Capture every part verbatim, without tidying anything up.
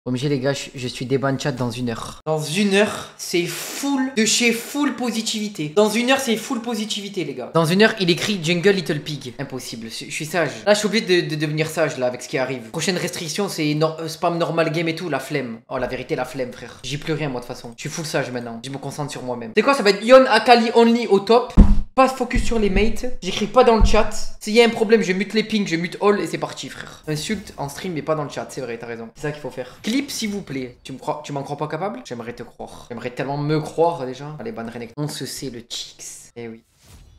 Comme j'ai les gars, je, je suis déban chat dans une heure. Dans une heure, c'est full de chez full positivité. Dans une heure, c'est full positivité, les gars. Dans une heure, il écrit Jungle Little Pig. Impossible, je, je suis sage. Là, je suis obligé de, de devenir sage, là, avec ce qui arrive. Prochaine restriction, c'est no spam normal game et tout, la flemme. Oh, la vérité, la flemme, frère. J'y plus rien, moi, de toute façon. Je suis full sage maintenant. Je me concentre sur moi-même. C'est quoi, ça va être Yon Akali only au top. Pas focus sur les mates. J'écris pas dans le chat. S'il y a un problème, je mute les pings, je mute all et c'est parti, frère. Insulte en stream, mais pas dans le chat. C'est vrai, t'as raison. C'est ça qu'il faut faire. Clip, s'il vous plaît. Tu me crois, tu m'en crois pas capable? J'aimerais te croire. J'aimerais tellement me croire déjà. Allez, ban Renekton. On se sait le chicks. Eh oui.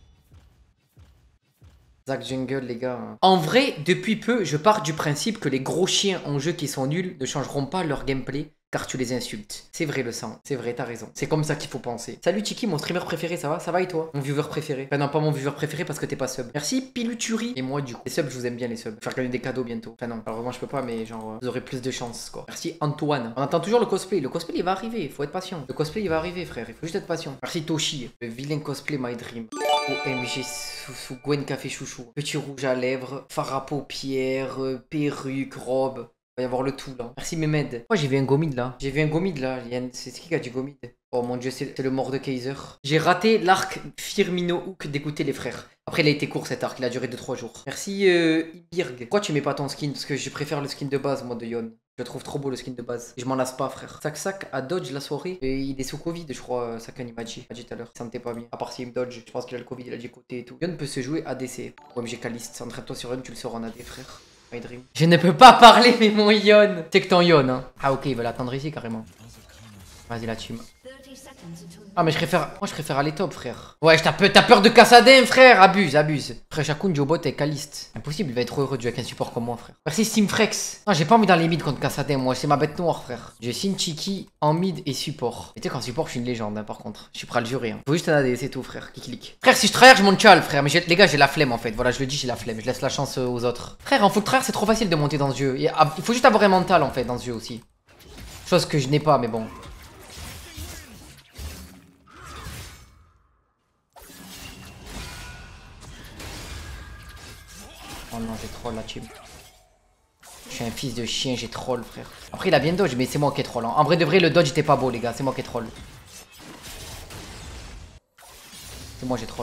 Zach Jungle, les gars. En vrai, depuis peu, je pars du principe que les gros chiens en jeu qui sont nuls ne changeront pas leur gameplay. Car tu les insultes. C'est vrai le sang. C'est vrai, t'as raison. C'est comme ça qu'il faut penser. Salut Tiki, mon streamer préféré, ça va? Ça va et toi? Mon viewer préféré. Enfin non, pas mon viewer préféré parce que t'es pas sub. Merci Piluturi. Et moi du coup. Les subs, je vous aime bien les subs. Je vais faire gagner des cadeaux bientôt. Enfin non, alors vraiment je peux pas, mais genre, vous aurez plus de chance quoi. Merci Antoine. On attend toujours le cosplay. Le cosplay il va arriver, faut être patient. Le cosplay il va arriver frère, il faut juste être patient. Merci Toshi. Le vilain cosplay My Dream. O M G sous, sous Gwen Café Chouchou. Petit rouge à lèvres, fard à paupières, euh, perruque, robe. Il va y avoir le tout là. Merci Mehmed. Oh, j'ai vu un gomide là. J'ai vu un gomide là. C'est qui qui a du gomide? Oh mon dieu, c'est le mort de Kaiser. J'ai raté l'arc Firmino Hook d'écouter les frères. Après, il a été court cet arc. Il a duré deux trois jours. Merci euh, Ibirg. Pourquoi tu mets pas ton skin? Parce que je préfère le skin de base, moi, de Yon. Je trouve trop beau le skin de base. Et je m'en lasse pas, frère. Sac Sac a dodge la soirée. Et il est sous Covid, je crois. Sakan il m'a dit. Il m'a dit tout à l'heure. Il sentait pas bien. À part s'il me dodge. Je pense qu'il a le Covid. Il a dit côté et tout. Yon peut se jouer A D C. O M G Caliste. Entraîne-toi sur Yon, tu le sors en A D, frère. My Dream. Je ne peux pas parler, mais mon Yon. C'est que ton Yon, hein. Ah, ok, il va l'attendre ici carrément. Vas-y, la team. Ah, mais je préfère. Moi, je préfère aller top, frère. Ouais, t'as peur, peur de Kassadin, frère. Abuse, abuse. Frère, Shakun, Jobot et Kaliste. Impossible, il va être heureux de jouer avec un support comme moi, frère. Merci, Steamfrex. Non, j'ai pas envie dans les mid contre Kassadin, moi. C'est ma bête noire, frère. Je signe Chiki en mid et support. Et tu sais qu'en support, je suis une légende, hein, par contre. Je suis prêt à le jurer. Hein. Faut juste un A D, c'est tout, frère. Qui clique. Frère, si je tryhard, je monte chal, frère. Mais les gars, j'ai la flemme, en fait. Voilà, je le dis, j'ai la flemme. Je laisse la chance euh, aux autres. Frère, en full tryhard, c'est trop facile de monter dans ce jeu. Il faut juste avoir un mental, en fait, dans ce jeu aussi. Chose que je n'ai pas, mais bon. Oh non, j'ai troll la team. Je suis un fils de chien, j'ai troll, frère. Après, il a bien dodge, mais c'est moi qui ai troll. Hein. En vrai de vrai, le dodge était pas beau, les gars. C'est moi qui ai troll. C'est moi, j'ai troll.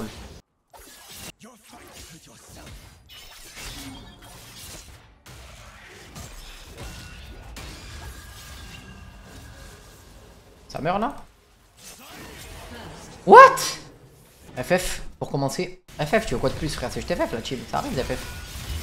Ça meurt là? What? F F, pour commencer. F F, tu veux quoi de plus, frère? C'est juste F F la team. Ça arrive, F F.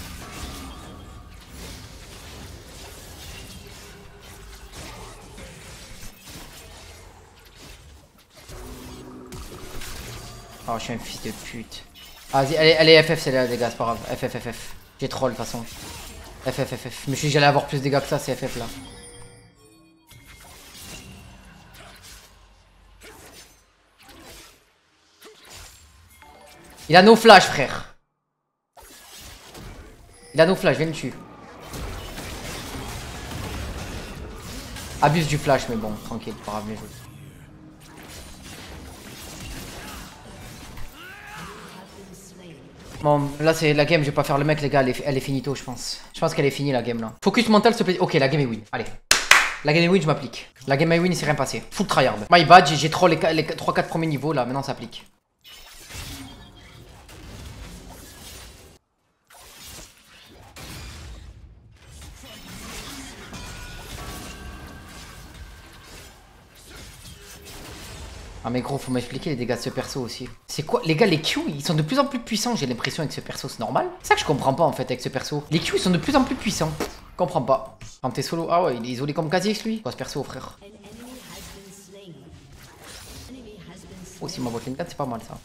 Oh, je suis un fils de pute. Vas-y, allez, allez, F F, c'est là, les gars, c'est pas grave. F F, F F. J'ai troll, de toute façon. F F, F F. Mais je suis j'allais avoir plus de dégâts que ça, c'est F F là. Il a no flash, frère. Il a no flash, viens le tuer. Abuse du flash, mais bon, tranquille, pas grave, bien joué. Bon, là c'est la game, je vais pas faire le mec, les gars, elle est, elle est finito, je pense. Je pense qu'elle est finie la game là. Focus mental, s'il te plaît. Ok, la game est win. Allez. La game est win, je m'applique. La game est win, il s'est rien passé. Full tryhard. My bad, j'ai trop les, les trois quatre premiers niveaux là, maintenant ça applique. Ah mais gros, faut m'expliquer les dégâts de ce perso aussi. C'est quoi? Les gars, les Q, ils sont de plus en plus puissants, j'ai l'impression, avec ce perso, c'est normal? C'est ça que je comprends pas en fait avec ce perso. Les Q, ils sont de plus en plus puissants. Je comprends pas. Quand t'es solo... Ah ouais, il est isolé comme Kha'Zix lui. Quoi ce perso, frère? Oh, si ma botlane quatre, c'est pas mal ça.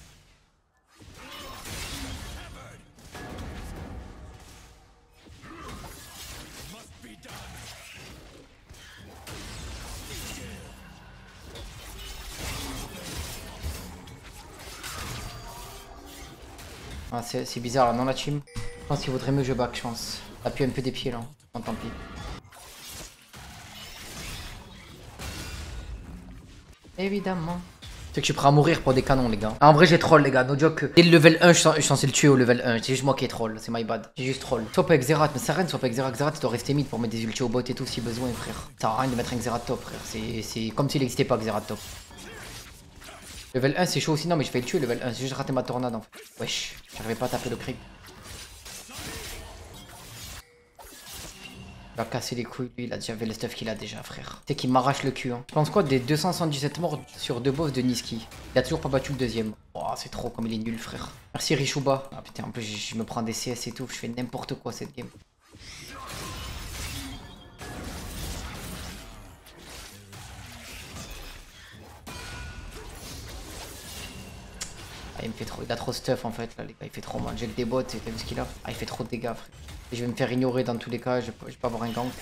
Ah, c'est bizarre là, non la team? Je pense qu'il vaudrait mieux que je back, je pense. Appuie un peu des pieds là. Non, tant pis. Évidemment. C'est que je suis prêt à mourir pour des canons, les gars. En vrai, j'ai troll, les gars. No joke. Dès le level un, je suis censé le tuer au level un. C'est juste moi qui ai troll. C'est my bad. J'ai juste troll. Soit pas avec Xerath, mais ça rien, soit pas avec Xerath. Xerath, il doit rester mid pour mettre des ultis au bot et tout si besoin, frère. Ça sert à rien de mettre un Xerath top, frère. C'est comme s'il n'existait pas, Xerath top. Level un, c'est chaud aussi. Non, mais je vais le tuer, level un. J'ai juste raté ma tornade, en fait. Wesh. J'arrivais pas à taper le creep. Il va casser les couilles, lui, il a déjà vu le stuff qu'il a déjà, frère. C'est qu'il m'arrache le cul, hein. Je pense quoi des deux cent soixante-dix-sept morts sur deux boss de Niski. Il a toujours pas battu le deuxième. Oh, c'est trop comme il est nul, frère. Merci Richouba. Ah putain, en plus, je me prends des C S et tout. Je fais n'importe quoi cette game. Ah, il me fait trop. Il a trop stuff en fait, là, les gars. Il fait trop mal. J'ai le débot, t'as vu ce qu'il a? Ah, il fait trop de dégâts, frère. Et je vais me faire ignorer dans tous les cas. Je vais, je vais pas avoir un gank.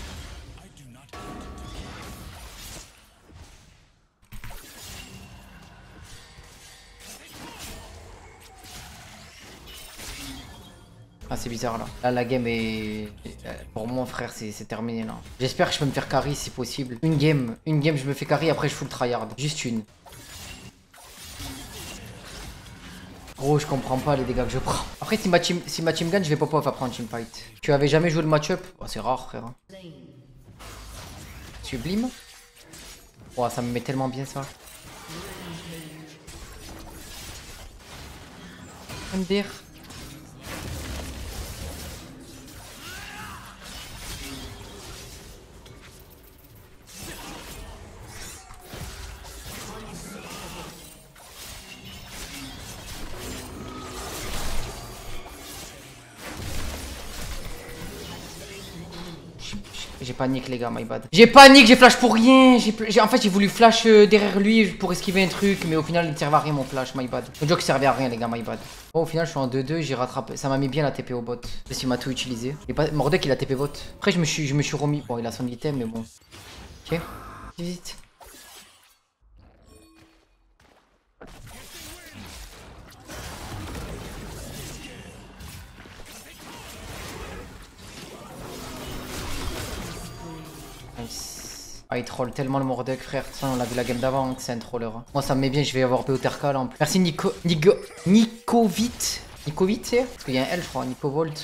Ah, c'est bizarre là. Là, la game est. Pour moi, frère, c'est terminé là. J'espère que je peux me faire carry si possible. Une game. Une game, je me fais carry. Après, je full tryhard. Juste une. Gros, je comprends pas les dégâts que je prends. Après, si ma team, si ma team gagne, je vais pas pouvoir prendre team fight. Tu avais jamais joué le match-up? Oh, c'est rare, frère. Sublime. Oh, ça me met tellement bien ça. M D R. J'ai panique les gars, my bad. J'ai panique, j'ai flash pour rien. J'ai en fait j'ai voulu flash euh, derrière lui pour esquiver un truc, mais au final il ne servait à rien mon flash, my bad. Le joke servait à rien les gars, my bad. Oh, au final je suis en deux deux, j'ai rattrapé. Ça m'a mis bien la T P au bot. Parce qu'il m'a tout utilisé. Et pas... Mordek il a T P bot. Après je me suis je me suis remis. Bon il a son item mais bon. Ok. Vite. Nice. Ah, il troll tellement le Mordek, frère. Ça, on l'a vu la game d'avant, c'est un troller. Moi, ça me met bien, je vais avoir P O Terka là en plus. Merci Nico. Nico. Nicovit. Nicovit, c'est? Parce qu'il y a un L, je crois. Nicovolt.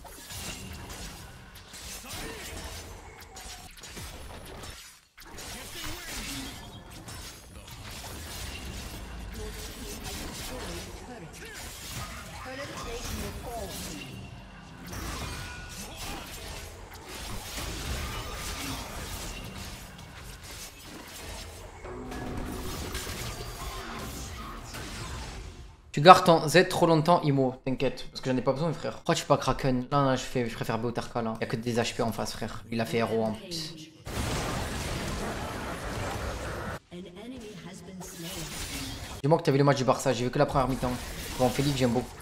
Tu gardes ton Z trop longtemps, Imo, t'inquiète, parce que j'en ai pas besoin, frère. Pourquoi tu fais pas Kraken? Non, non, je, fais, je préfère Beotarka là. Y'a que des H P en face, frère. Il a fait héros en plus. Dis-moi que t'as vu le match du Barça, j'ai vu que la première mi-temps. Bon, Félix, j'aime beaucoup.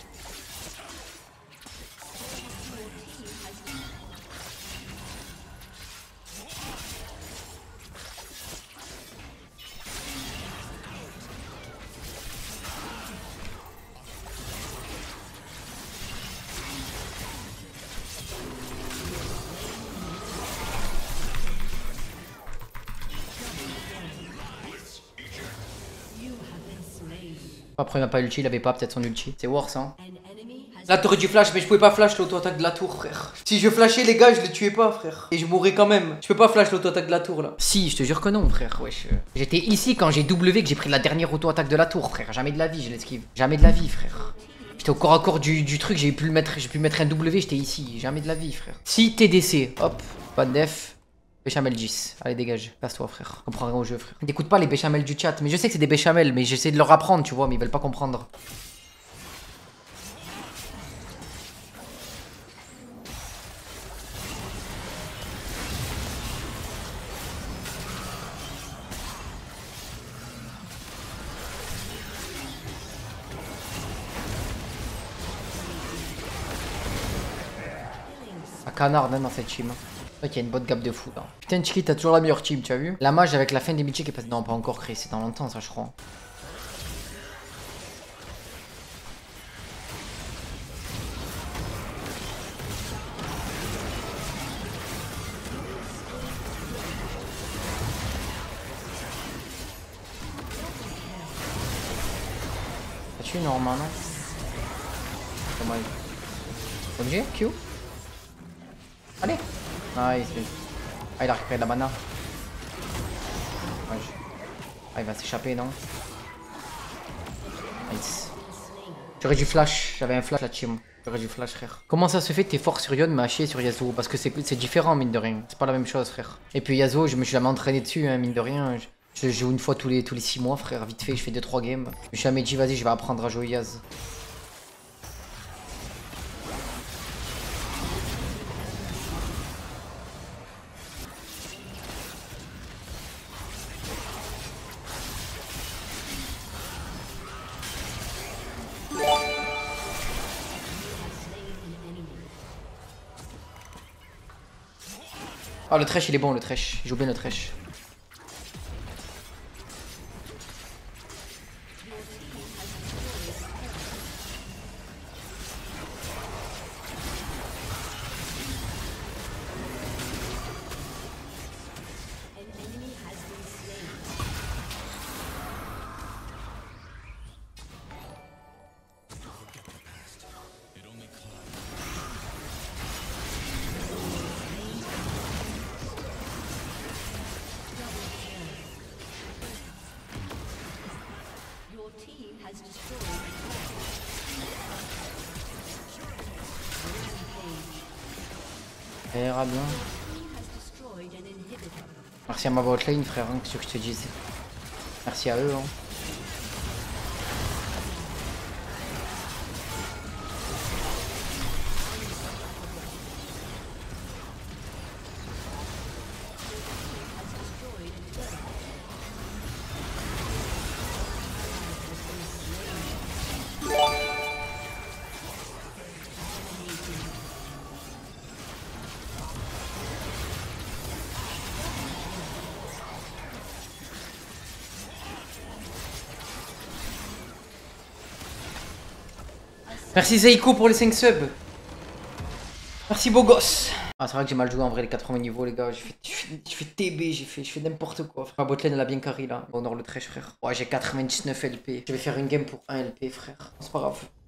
Après, il n'a pas ulti, il avait pas peut-être son ulti. C'est worse, hein. Là, t'aurais dû flash, mais je pouvais pas flash l'auto-attaque de la tour, frère. Si je flashais, les gars, je les tuais pas, frère. Et je mourrais quand même. Je peux pas flash l'auto-attaque de la tour, là. Si, je te jure que non, frère. Wesh. J'étais ici quand j'ai W, que j'ai pris la dernière auto-attaque de la tour, frère. Jamais de la vie, je l'esquive. Jamais de la vie, frère. J'étais au corps à corps du, du truc, j'ai pu le mettre, j'ai pu mettre un W, j'étais ici. Jamais de la vie, frère. Si T D C, hop, pas de def. Béchamel dix. Allez, dégage. Passe-toi, frère. Je comprends rien au jeu, frère. N'écoute pas les béchamels du chat. Mais je sais que c'est des béchamels, mais j'essaie de leur apprendre, tu vois, mais ils veulent pas comprendre. Un canard, même dans cette team. C'est vrai qu'il y a une bonne gap de fou là. Putain, Chiki, t'as toujours la meilleure team, tu as vu? La mage avec la fin des mid-check est passée. Non, pas encore créé, c'est dans longtemps ça, je crois. dessus, normalement. Comment il... Obligé, Q. Allez. Nice. Ah, il a récupéré de la mana. Ouais, je... Ah, il va s'échapper, non? Nice. J'aurais dû flash. J'avais un flash là-dessus. J'aurais dû flash, frère. Comment ça se fait que t'es fort sur Yon mais à chier sur Yasuo? Parce que c'est différent, mine de rien. C'est pas la même chose, frère. Et puis Yasuo, je me suis jamais entraîné dessus, hein, mine de rien. Je, je joue une fois tous les tous les six mois, frère. Vite fait, je fais deux trois games. Je me suis jamais dit, vas-y, je vais apprendre à jouer Yaz. Ah, le Thresh, il est bon, le Thresh. Il joue bien le Thresh. Ça ira bien. Merci à ma botlane, frère, hein, qu'est-ce que je te dise. Merci à eux. Hein. Merci Zeiko pour les cinq subs. Merci beau gosse. Ah, c'est vrai que j'ai mal joué en vrai les quatre-vingts niveaux, les gars. J'ai fait, fait, fait T B, j'ai fait, fait n'importe quoi. Ma botlane elle a bien carré là. On honore le Thresh, frère. Ouais, j'ai quatre-vingt-dix-neuf L P. Je vais faire une game pour un L P, frère. C'est pas grave.